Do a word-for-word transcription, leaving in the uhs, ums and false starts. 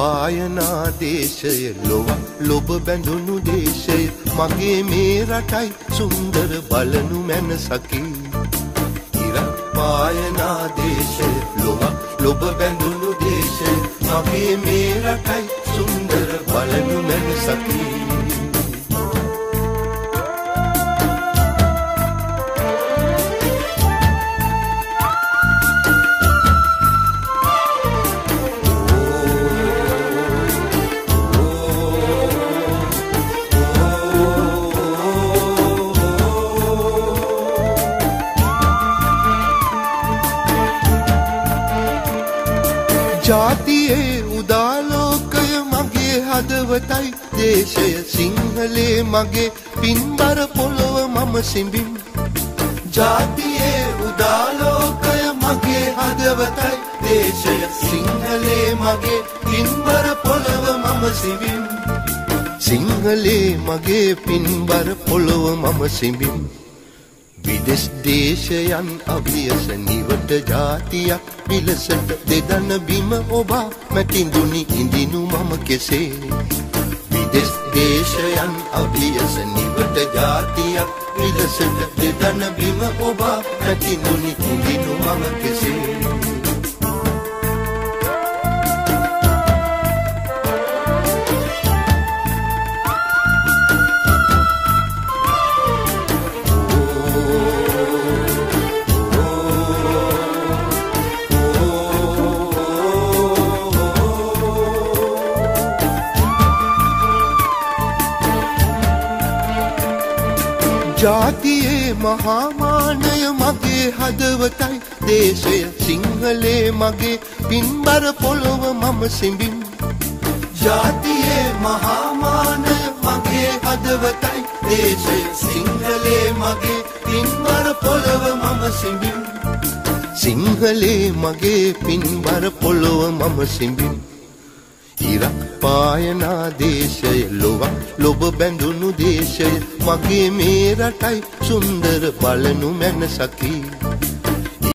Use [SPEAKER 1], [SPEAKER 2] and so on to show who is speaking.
[SPEAKER 1] පායනා දේශය ලොව ලොබ බැඳුණු දේශය මගේ මේ රටයි සුන්දර බලනු මැනසකි ඉරක් පායනා දේශය ලොව ලොබ බැඳුණු දේශය මගේ මේ රටයි සුන්දර බලනු මැනසකි ජාතියේ උදාලෝකය මගේ හදවතයි දේශය සිංහලේ මගේ පින්බර පොළොව මම සිඹින් ජාතියේ උදාලෝකය මගේ හදවතයි දේශය සිංහලේ මගේ පින්බර පොළොව මම සිඹින් සිංහලේ මගේ පින්බර පොළොව මම සිඹින් විදෙස් දේශයන් අභියස නිවට ජාතියක් විලසට දෙදන බිම ඔබා මැතිඳුනි ඉඳිනු මම කෙසේ විදෙස් දේශයන් අභියස නිවට ජාතියක් විලසට දෙදන බිම ඔබා මැතිඳුනි ඉඳිනු මම කෙසේ ජාතියේ මහාමානය මගේ හදවතයි දේශය සිංහලේ මගේ පින්බර පොළොව මම සිඹින් ජාතියේ මහාමානය මගේ හදවතයි දේශය සිංහලේ මගේ පින්බර පොළොව මම සිඹින් සිංහලේ මගේ පින්බර පොළොව මම සිඹින් ඉරක් පායනා දේශය ලොවක් ලොබ බැඳුණු දේශය මගේ මේ රටයි සුන්දර බලනු මැනසකි